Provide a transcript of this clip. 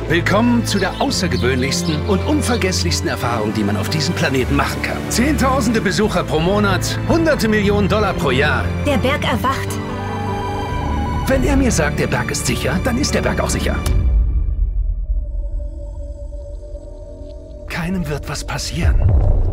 Willkommen zu der außergewöhnlichsten und unvergesslichsten Erfahrung, die man auf diesem Planeten machen kann. Zehntausende Besucher pro Monat, hunderte Millionen Dollar pro Jahr. Der Berg erwacht. Wenn er mir sagt, der Berg ist sicher, dann ist der Berg auch sicher. Keinem wird was passieren.